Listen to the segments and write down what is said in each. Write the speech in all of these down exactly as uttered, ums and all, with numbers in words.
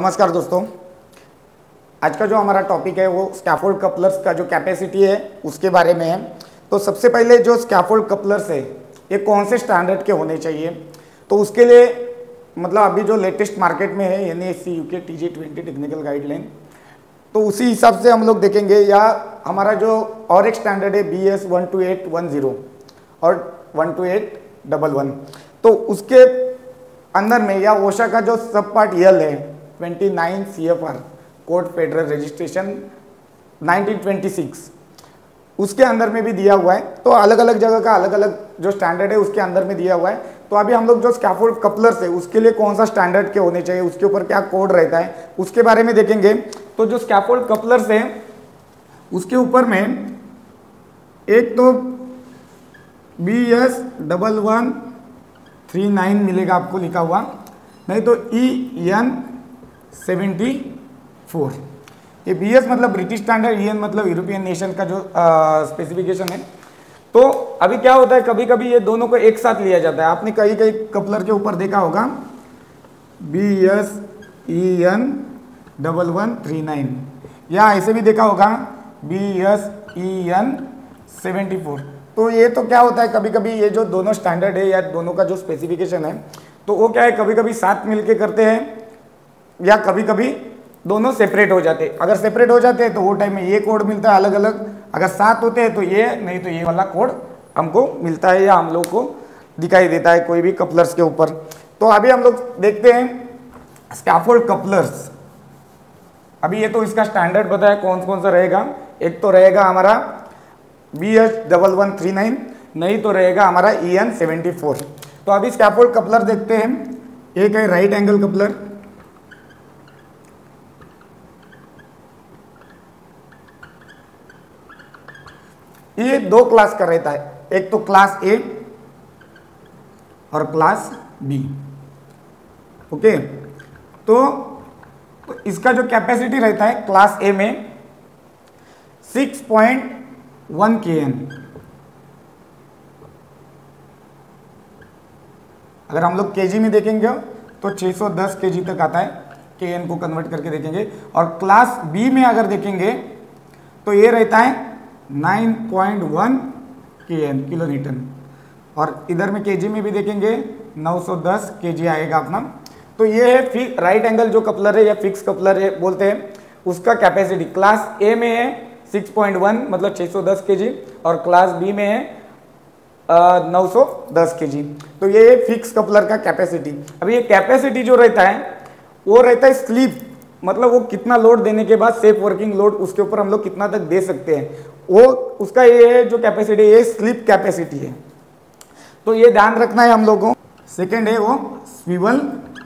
नमस्कार दोस्तों, आज का जो हमारा टॉपिक है वो स्कैफोल्ड कपलर्स का जो कैपेसिटी है उसके बारे में है। तो सबसे पहले जो स्कैफोल्ड कपलर्स है ये कौन से स्टैंडर्ड के होने चाहिए, तो उसके लिए मतलब अभी जो लेटेस्ट मार्केट में है N A S C UK T G twenty technical guideline, तो उसी हिसाब से हम लोग देखेंगे। या हमारा जो और एक स्टैंडर्ड है B S one two eight one zero और one two eight double one, तो उसके अंदर में या ओशा का जो सब पार्ट यल है twenty nine C F R code federal registration nineteen twenty six, उसके अंदर में भी दिया हुआ है। तो अलग अलग जगह का अलग अलग जो स्टैंडर्ड है उसके अंदर में दिया हुआ है। तो अभी हम लोग जो स्कैफोल्ड कपलर्स है उसके लिए कौन सा स्टैंडर्ड के होने चाहिए, उसके ऊपर क्या कोड रहता है उसके बारे में देखेंगे। तो जो स्कैफोल्ड कपलर्स है उसके ऊपर में एक तो B S double one three nine मिलेगा आपको लिखा हुआ, नहीं तो ई एन सेवेंटी फोर। ये बी एस मतलब ब्रिटिश स्टैंडर्ड, ई एन मतलब यूरोपियन नेशन का जो स्पेसिफिकेशन है। तो अभी क्या होता है, कभी कभी ये दोनों को एक साथ लिया जाता है। आपने कई कई कपलर के ऊपर देखा होगा B S E N double one three nine, या ऐसे भी देखा होगा B S E N seventy four. तो ये तो क्या होता है, कभी कभी ये जो दोनों स्टैंडर्ड है या दोनों का जो स्पेसिफिकेशन है तो वो क्या है, कभी कभी साथ मिलके करते हैं या कभी कभी दोनों सेपरेट हो जाते हैं। अगर सेपरेट हो जाते हैं तो वो टाइम में ये कोड मिलता है अलग अलग, अगर साथ होते हैं तो ये, नहीं तो ये वाला कोड हमको मिलता है या हम लोग को दिखाई देता है कोई भी कपलर्स के ऊपर। तो अभी हम लोग देखते हैं स्कैफोल्ड कपलर्स। अभी ये तो इसका स्टैंडर्ड बताया कौन कौन सा रहेगा। एक तो रहेगा हमारा B S double one three nine, नहीं तो रहेगा हमारा ई एन सेवेंटी फोर। तो अभी स्कैफोल्ड कपलर देखते हैं। एक है राइट एंगल कपलर, ये दो क्लास का रहता है, एक तो क्लास ए और क्लास बी। ओके, तो, तो इसका जो कैपेसिटी रहता है क्लास ए में six point one K N. अगर हम लोग केजी में देखेंगे तो छह सौ दस केजी तक आता है, के एन को कन्वर्ट करके देखेंगे। और क्लास बी में अगर देखेंगे तो ये रहता है nine point one K N kilo newton, और इधर में केजी में भी देखेंगे नौ सौ दस केजी आएगा अपना। तो ये है राइट एंगल जो कपलर है या फिक्स कपलर है बोलते हैं, उसका कैपेसिटी क्लास ए में है सिक्स पॉइंट वन मतलब छह सौ दस केजी, और क्लास बी में है नौ सौ दस केजी। तो ये फिक्स कपलर का कैपेसिटी। अभी ये कैपेसिटी जो रहता है वो रहता है स्लीप, मतलब वो कितना लोड देने के बाद सेफ वर्किंग लोड उसके ऊपर हम लोग कितना तक दे सकते हैं, वो उसका ये है जो कैपेसिटी, ये स्लीप कैपेसिटी है। तो ये ध्यान रखना है हम लोगों को। सेकेंड है वो स्विवल,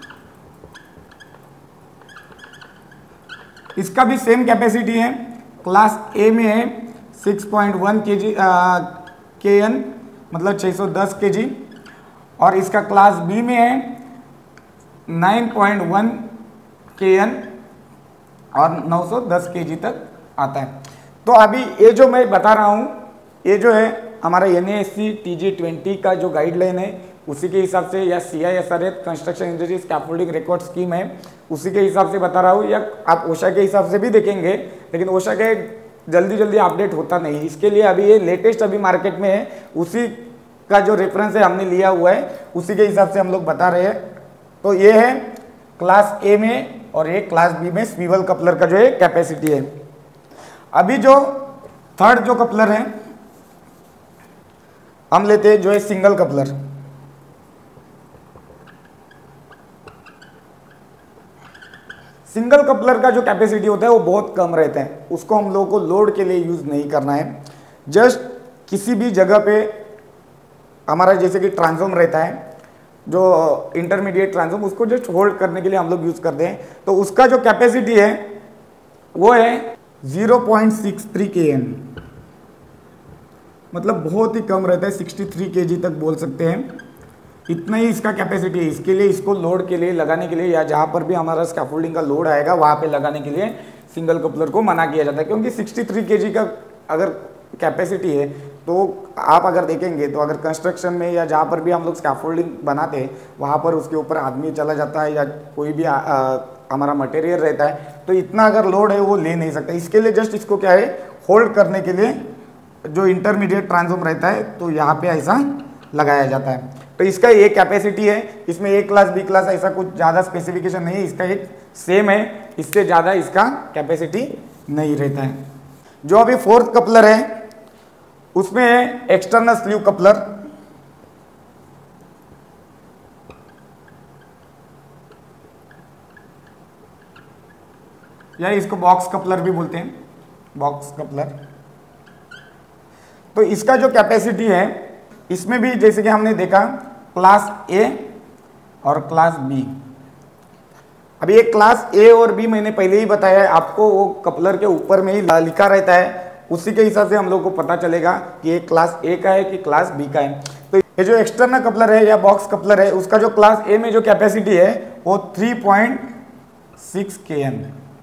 इसका भी सेम कैपेसिटी है। क्लास ए में है सिक्स पॉइंट वन के जी के एन मतलब छह सौ दस केजी, और इसका क्लास बी में है nine point one K N और नौ सौ दस केजी तक आता है। तो अभी ये जो मैं बता रहा हूँ ये जो है हमारा N A S C T G twenty का जो गाइडलाइन है उसी के हिसाब से, या C I S R F construction industry scaffolding record scheme है उसी के हिसाब से बता रहा हूँ, या आप ओशा के हिसाब से भी देखेंगे। लेकिन ओशा के जल्दी जल्दी अपडेट होता नहीं, इसके लिए अभी ये लेटेस्ट अभी मार्केट में है, उसी का जो रेफरेंस है हमने लिया हुआ है, उसी के हिसाब से हम लोग बता रहे हैं। तो ये है क्लास ए में और ये क्लास बी में स्विवल कपलर का जो है कैपेसिटी है। अभी जो थर्ड जो कपलर है हम लेते हैं जो है सिंगल कपलर। सिंगल कपलर का जो कैपेसिटी होता है वो बहुत कम रहता है, उसको हम लोगों को लोड के लिए यूज नहीं करना है। जस्ट किसी भी जगह पे हमारा जैसे कि ट्रांसफॉर्म रहता है जो इंटरमीडिएट ट्रांसफॉर्म, उसको जस्ट होल्ड करने के लिए हम लोग यूज करते हैं। तो उसका जो कैपेसिटी है वो है zero point six three K N, मतलब बहुत ही कम रहता है, सिक्सटी थ्री केजी तक बोल सकते हैं, इतना ही इसका कैपेसिटी है। इसके लिए इसको लोड के लिए लगाने के लिए या जहाँ पर भी हमारा स्कैफोल्डिंग का लोड आएगा वहाँ पे लगाने के लिए सिंगल कपलर को मना किया जाता है, क्योंकि सिक्सटी थ्री केजी का अगर कैपेसिटी है तो आप अगर देखेंगे तो अगर कंस्ट्रक्शन में या जहाँ पर भी हम लोग स्कैफोल्डिंग बनाते हैं वहाँ पर उसके ऊपर आदमी चला जाता है या कोई भी हमारा मटेरियल रहता है, तो इतना अगर लोड है वो ले नहीं सकता। इसके लिए जस्ट इसको क्या है, होल्ड करने के लिए जो इंटरमीडिएट ट्रांसफॉर्म रहता है तो यहाँ पे ऐसा लगाया जाता है। तो इसका ये कैपेसिटी है, इसमें ए क्लास बी क्लास ऐसा कुछ ज़्यादा स्पेसिफिकेशन नहीं है, इसका एक सेम है, इससे ज़्यादा इसका कैपेसिटी नहीं रहता है। जो अभी फोर्थ कपलर है उसमें है एक्सटर्नल स्लीव कपलर। या इसको बॉक्स कपलर भी बोलते हैं, बॉक्स कपलर। तो इसका जो कैपेसिटी है इसमें भी जैसे कि हमने देखा क्लास ए और क्लास बी। अभी एक क्लास ए और बी मैंने पहले ही बताया है आपको, वो कपलर के ऊपर में ही लिखा रहता है, उसी के हिसाब से हम लोग को पता चलेगा कि ये क्लास ए का है कि क्लास बी का है। तो ये जो एक्सटर्नल कपलर है या बॉक्स कपलर है उसका जो क्लास ए में जो कैपेसिटी है वो three point six K N,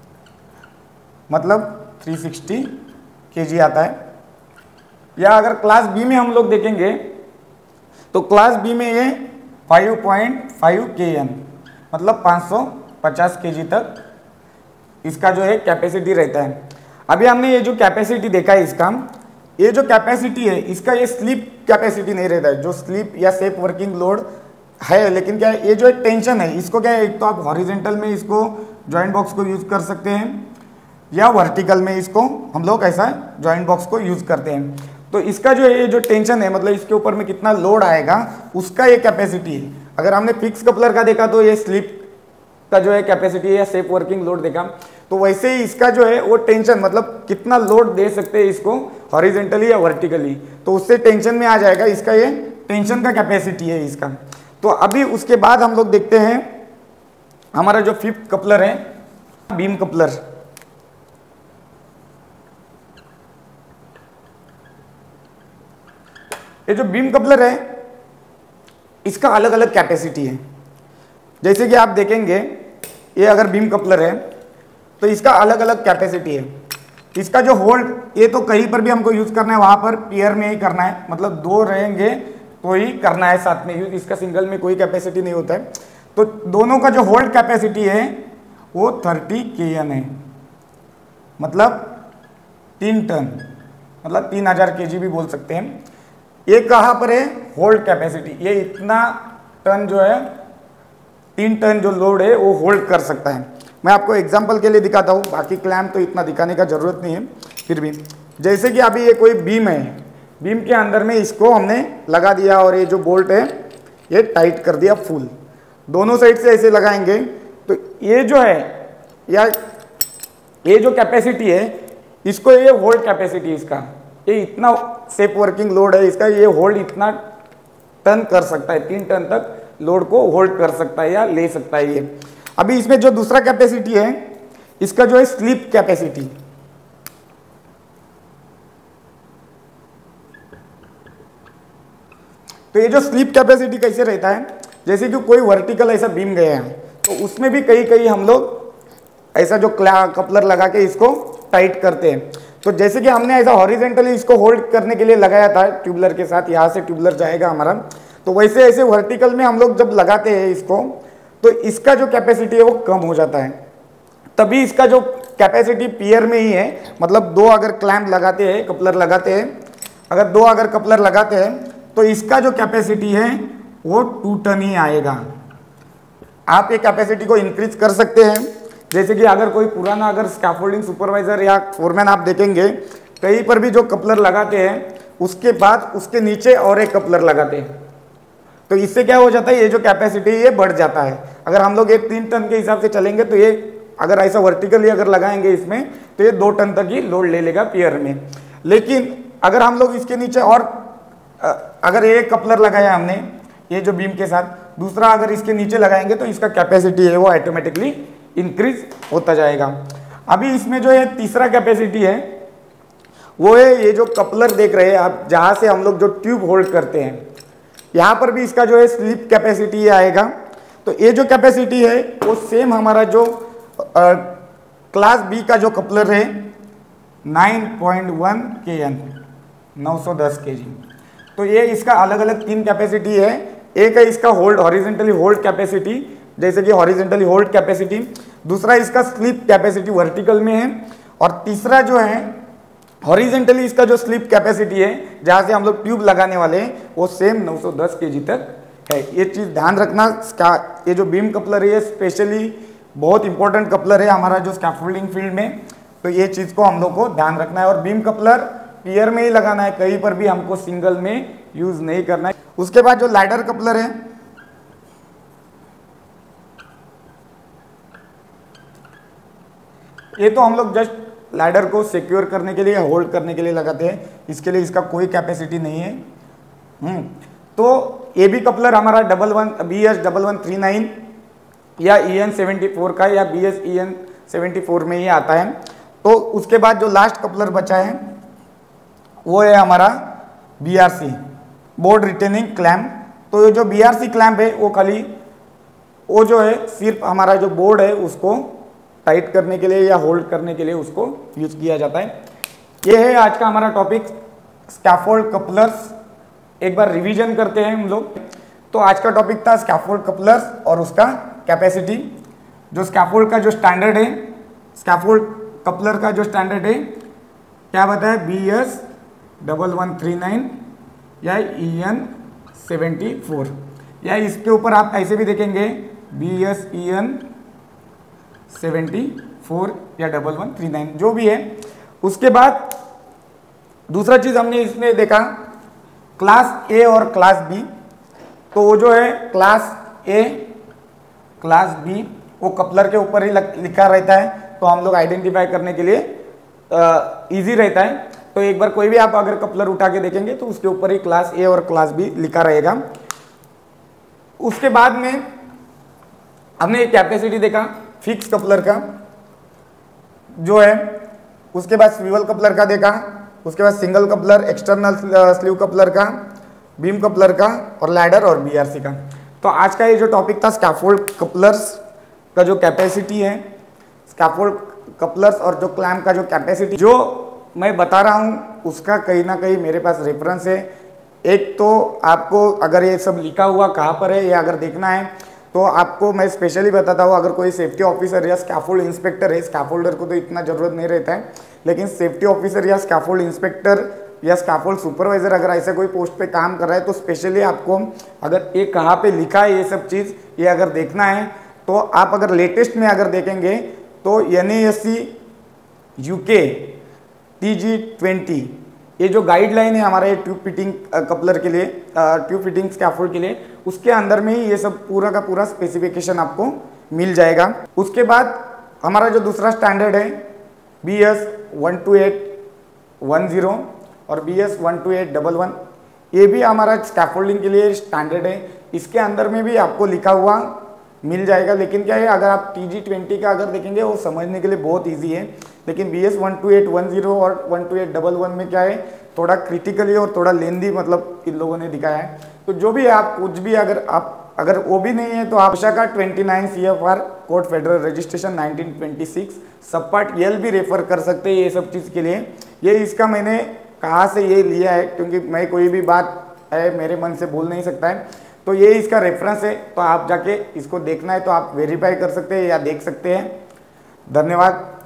मतलब थ्री सिक्सटी केजी आता है। या अगर क्लास बी में हम लोग देखेंगे तो क्लास बी में ये five point five K N, मतलब पाँच सौ पचास केजी तक इसका जो है कैपेसिटी रहता है। अभी हमने ये जो कैपेसिटी देखा है इसका, ये जो कैपेसिटी है इसका ये स्लीप कैपेसिटी नहीं रहता है, जो स्लीप या सेफ वर्किंग लोड है, लेकिन क्या है ये जो एक टेंशन है इसको क्या है, एक तो आप हॉरिजेंटल में इसको जॉइंट बॉक्स को यूज कर सकते हैं या वर्टिकल में इसको हम लोग ऐसा जॉइंट बॉक्स को यूज करते हैं। तो इसका जो ये जो टेंशन है, मतलब इसके ऊपर में कितना लोड आएगा उसका ये कैपेसिटी है। अगर हमने फिक्स कपलर का देखा तो ये स्लिप का जो है कैपेसिटी या सेफ वर्किंग लोड देखा, तो वैसे ही इसका जो है वो टेंशन, मतलब कितना लोड दे सकते हैं इसको हॉरिजेंटली या वर्टिकली, तो उससे टेंशन में आ जाएगा, इसका ये टेंशन का कैपेसिटी है इसका। तो अभी उसके बाद हम लोग देखते हैं हमारा जो फिफ्थ कपलर है बीम कपलर। ये जो बीम कपलर है इसका अलग अलग कैपेसिटी है। जैसे कि आप देखेंगे ये अगर बीम कपलर है तो इसका अलग अलग कैपेसिटी है। इसका जो होल्ड, ये तो कहीं पर भी हमको यूज करना है वहां पर पेयर में ही करना है, मतलब दो रहेंगे तो ही करना है साथ में यूज, इसका सिंगल में कोई कैपेसिटी नहीं होता है। तो दोनों का जो होल्ड कैपेसिटी है वो थर्टी के एन है, मतलब तीन टन, मतलब तीन हजार के जी भी बोल सकते हैं। ये कहाँ पर है होल्ड कैपेसिटी, ये इतना टन जो है, तीन टन जो लोड है वो होल्ड कर सकता है। मैं आपको एग्जांपल के लिए दिखाता हूँ, बाकी क्लैम्प तो इतना दिखाने का जरूरत नहीं है, फिर भी जैसे कि अभी ये कोई बीम है, बीम के अंदर में इसको हमने लगा दिया और ये जो बोल्ट है ये टाइट कर दिया फुल, दोनों साइड से ऐसे लगाएंगे तो ये जो है या ये जो कैपेसिटी है इसको, ये होल्ड कैपेसिटी इसका, ये इतना सेफ वर्किंग लोड है इसका, ये होल्ड इतना टन कर सकता है, तीन टन तक लोड को होल्ड कर सकता है या ले सकता है ये। अभी इसमें जो दूसरा कैपेसिटी है इसका जो है स्लीप कैपेसिटी। तो ये जो स्लीप कैपेसिटी कैसे रहता है, जैसे कि कोई वर्टिकल ऐसा बीम गया है तो उसमें भी कई कई हम लोग ऐसा जो कपलर लगा के इसको टाइट करते हैं। तो जैसे कि हमने ऐसा हॉरिजेंटली इसको होल्ड करने के लिए लगाया था ट्यूबलर के साथ, यहाँ से ट्यूबलर जाएगा हमारा, तो वैसे ऐसे वर्टिकल में हम लोग जब लगाते हैं इसको तो इसका जो कैपेसिटी है वो कम हो जाता है। तभी इसका जो कैपेसिटी पियर में ही है, मतलब दो अगर क्लैंप लगाते हैं, कपलर लगाते हैं, अगर दो अगर कपलर लगाते हैं तो इसका जो कैपेसिटी है वो टू टन ही आएगा। आप ये कैपेसिटी को इंक्रीज कर सकते हैं, जैसे कि अगर कोई पुराना अगर स्कैफोल्डिंग सुपरवाइजर या फोरमैन आप देखेंगे कहीं पर भी जो कपलर लगाते हैं उसके बाद उसके नीचे और एक कपलर लगाते हैं, तो इससे क्या हो जाता है, ये जो कैपेसिटी ये बढ़ जाता है। अगर हम लोग एक तीन टन के हिसाब से चलेंगे तो ये अगर ऐसा वर्टिकली अगर लगाएंगे इसमें तो ये दो टन तक ही लोड ले लेगा पियर में। लेकिन अगर हम लोग इसके नीचे और अगर एक कपलर लगाया हमने ये जो बीम के साथ, दूसरा अगर इसके नीचे लगाएंगे तो इसका कैपेसिटी है वो ऑटोमेटिकली इंक्रीज होता जाएगा। अभी इसमें जो है तीसरा कैपेसिटी है वो है ये जो कपलर देख रहे हैं आप, जहाँ से हम लोग जो ट्यूब होल्ड करते हैं, यहाँ पर भी इसका जो है स्लिप कैपेसिटी आएगा। तो ये जो कैपेसिटी है वो सेम हमारा जो आ, क्लास बी का जो कपलर है nine point one K N, नौ सौ दस केजी। तो ये इसका अलग अलग तीन कैपेसिटी है। एक है इसका होल्ड हॉरिजेंटली होल्ड कैपेसिटी, जैसे कि हॉरिजेंटली होल्ड कैपेसिटी, दूसरा इसका स्लिप कैपेसिटी वर्टिकल में है, और तीसरा जो है हॉरिजेंटली इसका जो स्लिप कैपेसिटी है जहाँ से हम लोग ट्यूब लगाने वाले हैं वो सेम नौ सौ दस केजी तक है। ये चीज़ ध्यान रखना। ये जो बीम कपलर है ये स्पेशली बहुत इंपॉर्टेंट कपलर है हमारा जो स्कैफोल्डिंग फील्ड में, तो ये चीज़ को हम लोग को ध्यान रखना है। और बीम कपलर पियर में ही लगाना है, कहीं पर भी हमको सिंगल में यूज नहीं करना है। उसके बाद जो लैडर कपलर है, ये तो हम लोग जस्ट लैडर को सिक्योर करने के लिए, होल्ड करने के लिए लगाते हैं, इसके लिए इसका कोई कैपेसिटी नहीं है। हम्म तो ये भी कपलर हमारा double one B S double one three nine या ई एन सेवेंटी फोर का या B S E N seventy four में ही आता है। तो उसके बाद जो लास्ट कपलर बचा है वो है हमारा B R C, board retaining clamp. तो ये जो बी आर सी क्लैम्प है वो खाली वो जो है सिर्फ हमारा जो बोर्ड है उसको टाइट करने के लिए या होल्ड करने के लिए उसको यूज किया जाता है। ये है आज का हमारा टॉपिक स्कैफोल्ड कपलर्स। एक बार रिवीजन करते हैं हम लोग। तो आज का टॉपिक था स्कैफोल्ड कपलर्स और उसका कैपेसिटी। जो स्कैफोल्ड का जो स्टैंडर्ड है, स्कैफोल्ड कपलर का जो स्टैंडर्ड है क्या बताया, B S double one three nine या ई एन सेवेंटी फोर, या इसके ऊपर आप ऐसे भी देखेंगे B S E N seventy four या डबल वन थ्री नाइन जो भी है। उसके बाद दूसरा चीज़ हमने इसमें देखा क्लास ए और क्लास बी। तो वो जो है क्लास ए क्लास बी वो कपलर के ऊपर ही लिखा रहता है, तो हम लोग आइडेंटिफाई करने के लिए इजी रहता है। तो एक बार कोई भी आप अगर कपलर उठा के देखेंगे तो उसके ऊपर ही क्लास ए और क्लास बी लिखा रहेगा। उसके बाद में हमने एक कैपेसिटी देखा फिक्स कपलर का जो है, उसके बाद स्विवल कपलर का देखा, उसके बाद single coupler, external sleeve coupler का, बीम कपलर का और लैडर और बी आर सी का। तो आज का ये जो टॉपिक था स्कैफोल्ड कपलर्स का जो कैपेसिटी है, स्कैफोल्ड कपलर्स और जो क्लैम्प का जो कैपेसिटी जो मैं बता रहा हूँ उसका कहीं ना कहीं मेरे पास रेफरेंस है। एक तो आपको अगर ये सब लिखा हुआ कहाँ पर है ये अगर देखना है तो आपको मैं स्पेशली बताता हूँ, अगर कोई सेफ्टी ऑफिसर या स्कैफोल्ड इंस्पेक्टर है, स्कैफोल्डर को तो इतना ज़रूरत नहीं रहता है, लेकिन सेफ्टी ऑफिसर या स्कैफोल्ड इंस्पेक्टर या स्कैफोल्ड सुपरवाइजर अगर ऐसे कोई पोस्ट पे काम कर रहा है तो स्पेशली आपको अगर ये कहाँ पे लिखा है ये सब चीज़ ये अगर देखना है तो आप अगर लेटेस्ट में अगर देखेंगे तो N A S C U K T G twenty ये जो गाइडलाइन है हमारे ट्यूब फिटिंग कपलर के लिए, ट्यूब फिटिंग स्कैफोल्ड के लिए, उसके अंदर में ही ये सब पूरा का पूरा स्पेसिफिकेशन आपको मिल जाएगा। उसके बाद हमारा जो दूसरा स्टैंडर्ड है B S one two eight one zero और B S one two eight double one, ये भी हमारा स्कैफोल्डिंग के लिए स्टैंडर्ड है। इसके अंदर में भी आपको लिखा हुआ मिल जाएगा, लेकिन क्या है अगर आप टी जी ट्वेंटी का अगर देखेंगे वो समझने के लिए बहुत इजी है, लेकिन B S one two eight one zero और one two eight double one में क्या है थोड़ा क्रिटिकली और थोड़ा लेंदी मतलब इन लोगों ने दिखाया है। तो जो भी आप कुछ भी अगर आप अगर वो भी नहीं है तो आप ओशा का twenty nine C F R code federal registration nineteen twenty six sub part L भी रेफर कर सकते हैं ये सब चीज़ के लिए। ये इसका मैंने कहाँ से ये लिया है क्योंकि मैं कोई भी बात है मेरे मन से बोल नहीं सकता है, तो ये इसका रेफरेंस है, तो आप जाके इसको देखना है तो आप वेरीफाई कर सकते हैं या देख सकते हैं। धन्यवाद।